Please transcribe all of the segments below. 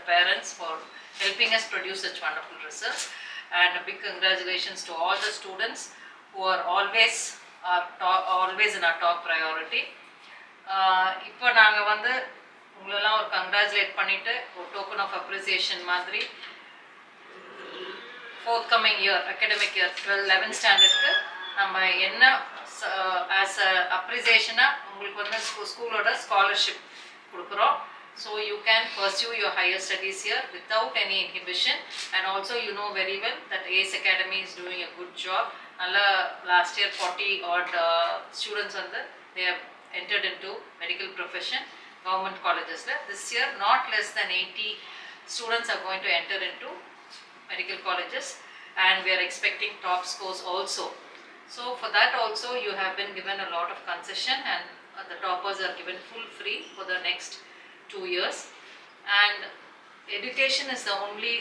parents for helping us produce such wonderful results. And a big congratulations to all the students who are always in our top priority. இப்போ நாங்கள் வந்து உங்களெல்லாம் ஒரு congratulate பண்ணிவிட்டு ஒரு token of appreciation மாதிரி forthcoming year, academic year 11th standardக்கு நம்ம என்ன as a appreciation உங்களுக்கு வந்து ஸ்கூலோட ஸ்காலர்ஷிப் கொடுக்குறோம். So you can pursue your higher studies here without any inhibition, and also you know very well that ACE Academy is doing a good job. Last year 40 odd students they have entered into medical profession government colleges. This year not less than 80 students are going to enter into medical colleges, and we are expecting top scores also. So for that also you have been given a lot of concession, and the toppers are given full free for the next 2 years. And education is the only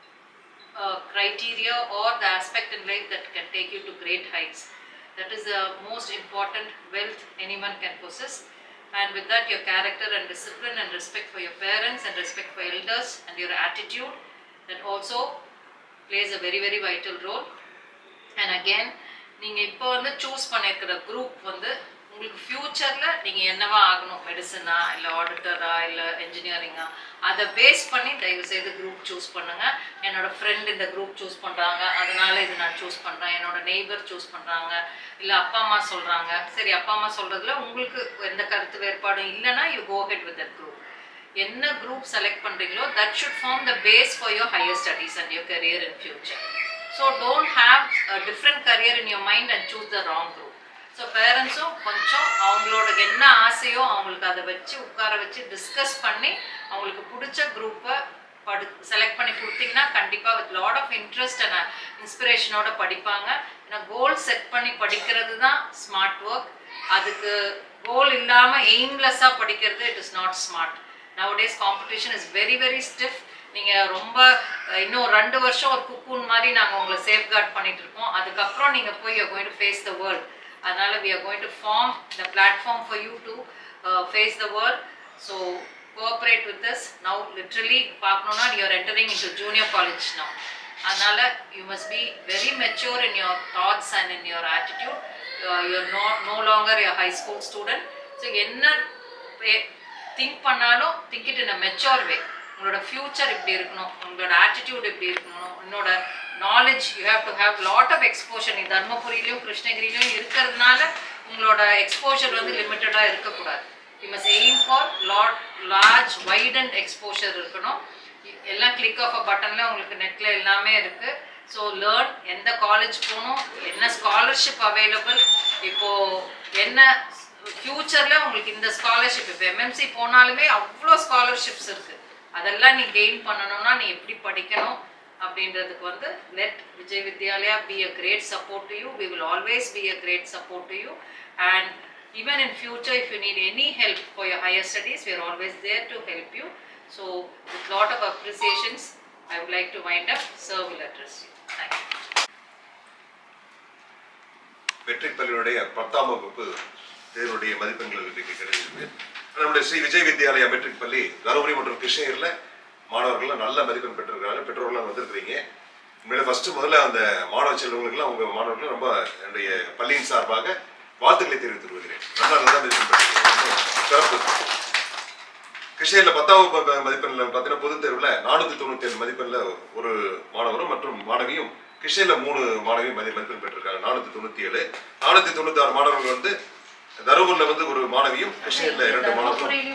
criteria or the aspect in life that can take you to great heights. That is the most important wealth anyone can possess. And with that, your character and discipline and respect for your parents and respect for elders and your attitude, that also plays a very very vital role. And again, நீங்க இப்போ வந்து choose பண்ணிருக்கிற group வந்து உங்களுக்கு ஃபியூச்சர்ல நீங்க என்னவா ஆகணும், மெடிசனா இல்ல ஆடிட்டரா இல்ல என்ஜினியரிங்கா, அதை பேஸ் பண்ணி தயவு செய்து குரூப் சூஸ் பண்ணுங்க. என்னோட ஃப்ரெண்ட் இந்த குரூப் சூஸ் பண்றாங்க அதனால இது நான் சூஸ் பண்றேன், என்னோட நெய்பர் சூஸ் பண்றாங்க, இல்ல அப்பா அம்மா சொல்றாங்க, சரி அப்பா அம்மா சொல்றதுல உங்களுக்கு எந்த கருத்து வேறுபாடும் இல்லைன்னா you go ahead with that group. என்ன குரூப் செலக்ட் பண்றீங்களோ that should form the base for your higher studies and your career in future. So don't have a different career in your mind and choose the wrong group. So parents கொஞ்சம் அவங்களோட என்ன ஆசையோ அவங்களுக்கு அதை வச்சு உட்கார வச்சு discuss பண்ணி அவங்களுக்கு பிடிச்ச குரூப்பை செலக்ட் பண்ணி கொடுத்தீங்கன்னா கண்டிப்பாக with lot of interest and இன்ஸ்பிரேஷனோட படிப்பாங்க. ஏன்னா கோல் செட் பண்ணி படிக்கிறது தான் ஸ்மார்ட் ஒர்க். அதுக்கு கோல் இல்லாமல் எய்ம்லெஸ்ஸாக படிக்கிறது it is not smart. Nowadays competition is very very stiff. நீங்க ரொம்ப இன்னும் 2 வருஷம் ஒரு குக்கூன் மாதிரி நாங்க உங்களை சேஃப்கார்ட் பண்ணிட்டு இருக்கோம். அதுக்கப்புறம் நீங்க போய் you are going to face the world. அதனால we are going to form the platform for you to face the world. So cooperate with us. Now literally பார்க்கணும்னா you are entering into junior college now. அதனால you must be very mature in your thoughts and in your attitude. You are no longer a high school student. So என்ன think பண்ணாலும் think it in a mature way. உங்களோட future இப்படி இருக்கணும், உங்களோட attitude இப்படி இருக்கணும், உன்னோட knowledge you have to have lot of exposure. நீ தர்மபுரியிலையும் கிருஷ்ணகிரியிலையும் இருக்கிறதுனால உங்களோட எக்ஸ்போஷர் வந்து லிமிட்டடாக இருக்கக்கூடாது. You must aim for large wide and exposure இருக்கணும். எல்லாம் கிளிக் ஆஃப் அ பட்டனில் உங்களுக்கு நெட்டில் எல்லாமே இருக்குது. ஸோ லேர்ன் எந்த காலேஜ் போகணும், என்ன ஸ்காலர்ஷிப் அவைலபிள், இப்போது என்ன ஃபியூச்சரில் உங்களுக்கு இந்த ஸ்காலர்ஷிப், இப்போ எம்எம்சி போனாலுமே அவ்வளோ ஸ்காலர்ஷிப்ஸ் இருக்குது. அதெல்லாம் நீ கெயின் பண்ணணும்னா நீ எப்படி படிக்கணும் அப்படின்றதுக்கு வந்து let Vijay Vidyalaya be a great support to you. We will always be a great support to you. And even in future if you need any help for your higher studies we are always there to help you. So with lot of appreciations I would like to wind up. Sir will address you. Thank you. Matric பள்ளியினுடைய 10ஆம் வகுப்பு தேர்வுடைய மதிப்பெண்கள் இன்றைக்கு கிடைச்சிருக்கு. நம்முடைய Sri Vijay Vidyalaya matric பள்ளி தருமபுரி மற்றும் கிருஷ்ணகிரியில் மாணவர்கள் நல்ல மதிப்பெண் பெற்றிருக்கிறாங்க. பெற்றோர்கள்லாம் வந்திருக்கிறீங்க. முதல்ல அந்த மாணவ செல்வங்களுக்குலாம் உங்கள் மாணவர்கள் ரொம்ப என்னுடைய பள்ளியின் சார்பாக வாழ்த்துக்களை தெரிவித்து வருகிறேன். நல்ல மதிப்பெண் பெற்றிருக்கீங்க, சிறப்பு. கிருஷ்ணகிரியில் 10ஆம் வகுப்பு மதிப்பெண்ணில் பார்த்தீங்கன்னா பொதுத் தேர்வில் 497 மதிப்பெண்ணில் ஒரு மாணவரும் மற்றும் மாணவியும், கிருஷ்ணகிரியில் 3 மாணவியும் மதிப்பெண் பெற்றிருக்காங்க. 497. 496 மாணவர்கள் வந்து தருமபுரியில் வந்து ஒரு மாணவியும், கிருஷ்ணகிரியில் 2 மாணவர்களும்.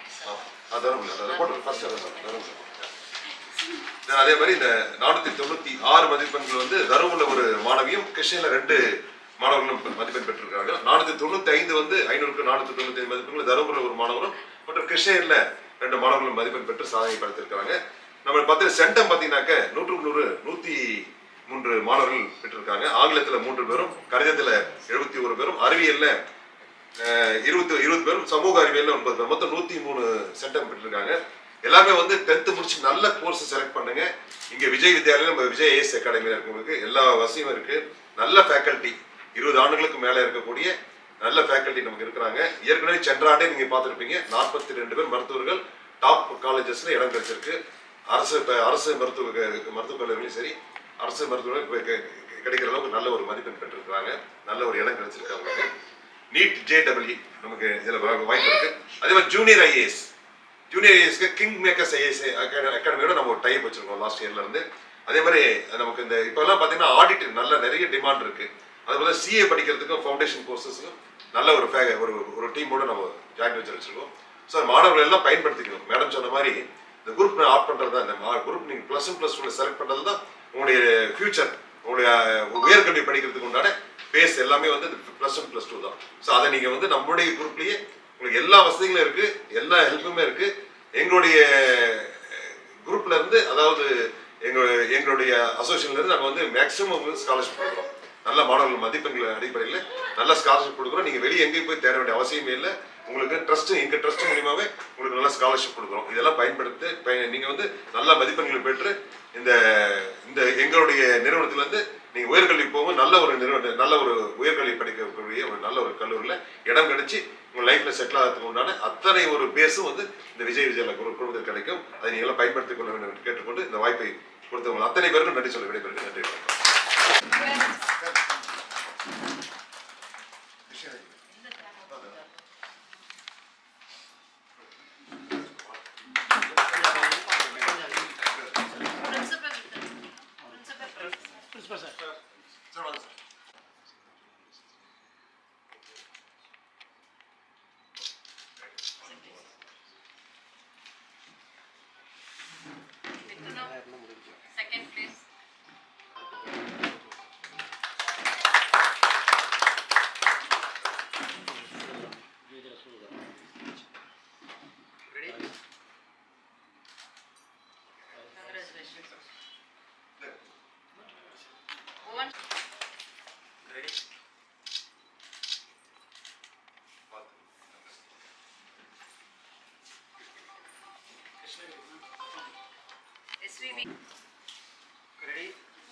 அதே மாதிரி இந்த 496 மதிப்பெண்கள் வந்து தருமபுரியில் ஒரு மாணவியும், கிருஷ்ணகிரியில் 2 மாணவர்களும் மதிப்பெண் பெற்றிருக்காங்க. 495 வந்து 500க்கு 495 மதிப்பெண்கள் தருமபுரியில் ஒரு மாணவரும் மற்றும் கிருஷ்ணகிரியில் 2 மாணவர்களும் மதிப்பெண் பெற்று சாதனை படைத்திருக்காங்க. நம்ம பார்த்து சென்டம் பார்த்தீங்கன்னாக்க 100க்கு 103 மாணவர்கள் பெற்றிருக்காங்க. ஆங்கிலத்தில் 3 பேரும், கணிதத்தில் 71 பேரும், அறிவியலில் 20 பேரும், சமூக அறிவியலில் 9 பேரும், மொத்தம் 103 சென்டம் பெற்றிருக்காங்க. எல்லாமே வந்து 10th முடிச்சு நல்ல கோர்ஸ் செலக்ட் பண்ணுங்க. இங்கே விஜய் வித்யாலயா, நம்ம விஜய் ஏஎஸ் அகாடமியில் இருக்கவங்களுக்கு எல்லா வசதியும் இருக்கு. நல்ல ஃபேக்கல்ட்டி, 20 ஆண்டுகளுக்கு மேலே இருக்கக்கூடிய நல்ல ஃபேக்கல்ட்டி நமக்கு இருக்கிறாங்க. ஏற்கனவே சென்ற ஆண்டே நீங்கள் பார்த்துருப்பீங்க, 42 பேர் மருத்துவர்கள் டாப் காலேஜஸ்ல இடம் கிடைச்சிருக்கு. அரசு மருத்துவக் கல்லூரிலையும் சரி, அரசு மருத்துவமனை கிடைக்கிற அளவுக்கு நல்ல ஒரு மதிப்பெண் பெற்றிருக்கிறாங்க. நல்ல ஒரு இடம் கிடைச்சிருக்கு அவங்களுக்கு. நீட் JEE நமக்கு இதில் வாய்ப்பு இருக்கு. அதே மாதிரி ஜூனியர் ஐஏஎஸ்க்கு கிங் மேக்கர்ஸ் ஐஏஎஸ் அகாடமியோட நம்ம ஒரு டைப் வச்சிருக்கோம் லாஸ்ட் இயர்ல இருந்து. அதே மாதிரி நமக்கு இந்த இப்பெல்லாம் பார்த்தீங்கன்னா ஆடிட் நல்ல நிறைய டிமாண்ட் இருக்கு. அதுபோல CA படிக்கிறதுக்கும் ஃபவுண்டேஷன் கோர்சஸ்க்கும் நல்ல ஒரு டீமோட நம்ம ஜாயின் வச்சிருக்கோம். ஸோ மாணவர்கள் எல்லாம் பயன்படுத்திக்கணும். மேடம் சொன்ன மாதிரி இந்த குரூப் ஆப்ட் பண்றது தான், இந்த குரூப் நீங்க +1+2 செலக்ட் பண்றது தான் உங்களுடைய ஃபியூச்சர், உங்களுடைய உயர்கல்வி படிக்கிறதுக்கு உண்டான பேஸ் எல்லாமே வந்து +1+2 தான். ஸோ அதை நீங்க வந்து நம்மளுடைய குரூப்லயே உங்களுக்கு எல்லா வசதிகளும் இருக்கு, எல்லா ஹெல்ப்புமே இருக்கு. எங்களுடைய குரூப்ல இருந்து, அதாவது எங்களுடைய அசோசியேஷன்ல இருந்து நாங்கள் வந்து மேக்சிமம் ஸ்காலர்ஷிப் கொடுக்குறோம். நல்ல மாணவர்கள் மதிப்பெண்கள் அடிப்படையில் நல்ல ஸ்காலர்ஷிப் கொடுக்குறோம். நீங்க வெளியே எங்கேயும் போய் தேட வேண்டிய அவசியமே இல்லை. உங்களுக்கு எங்க ட்ரஸ்ட் மூலியமாவே உங்களுக்கு நல்ல ஸ்காலர்ஷிப் கொடுக்குறோம். இதெல்லாம் பயன்படுத்தி நீங்க வந்து நல்ல மதிப்பெண்களை பெற்று இந்த எங்களுடைய நிறுவனத்துல இருந்து நீங்க உயர்கல்வி போகும் நல்ல ஒரு உயர்கல்வி படிக்கக்கூடிய ஒரு நல்ல ஒரு கல்லூரியில இடம் கிடைச்சி உங்க லைஃப்ல செட்டில் ஆகிறதுக்கு உண்டான அத்தனை ஒரு பேஸும் வந்து இந்த விஜயலா குழுமத்தில் கிடைக்கும். அதை நீங்க எல்லாம் பயன்படுத்திக் கொள்ள வேண்டும் என்று கேட்டுக்கொண்டு இந்த வாய்ப்பை கொடுத்தவங்க அத்தனை பேருக்கும் நன்றி சொல்ல விடைபெறுகிறேன். நன்றி. Second place. Ready? Congratulations. One. Ready? SVB. Ready?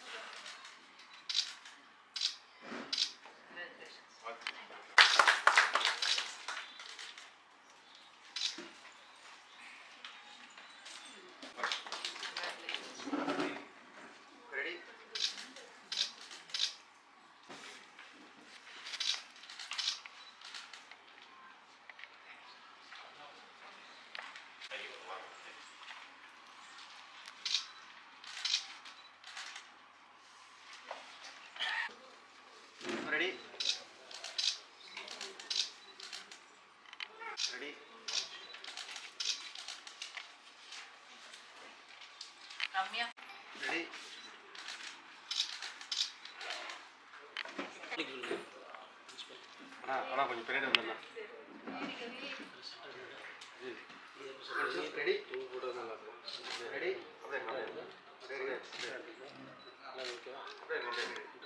Ready? Ready? Ramya. Ready? அண்ணா கொஞ்சம் பின்னாடி வந்துடலாம். ரெடி? ரெடி? அப்படியே